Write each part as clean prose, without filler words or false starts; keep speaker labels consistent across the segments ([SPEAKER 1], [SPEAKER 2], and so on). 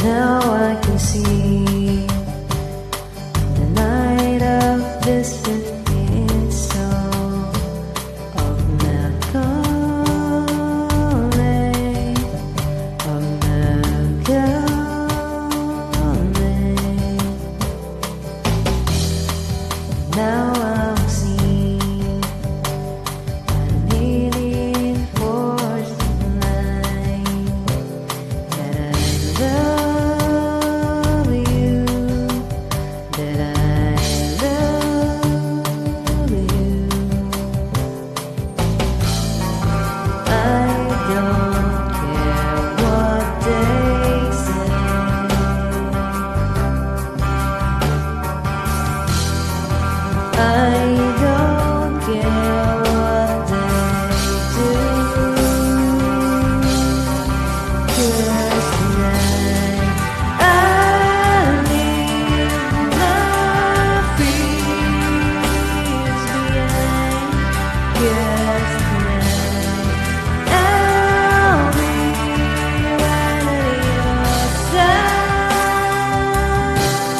[SPEAKER 1] Now I can see the night of this 15th song of melancholy, of melancholy. Now I'm seeing and leaning towards the line that I love you, that I love you. I don't care what they say. I don't care what they do. 'Cause tonight I leave my fears behind. 'Cause tonight I'll be right at your side.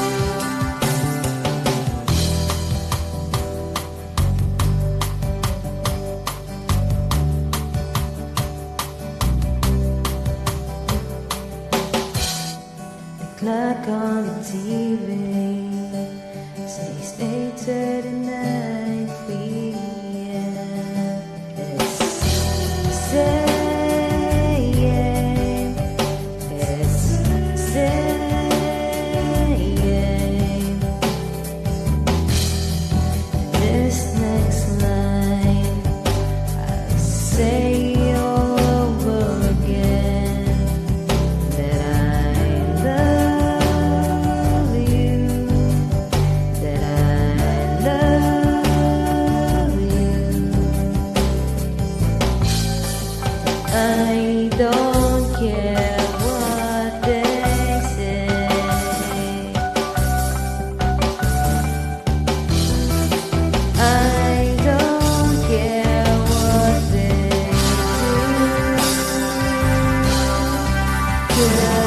[SPEAKER 1] The clock on the TV says 8:39 p.m. It's saying, it's saying. This next line I'll say all over again, that I love you, that I love you. I don't care what they say. I don't care what they do. 'Cause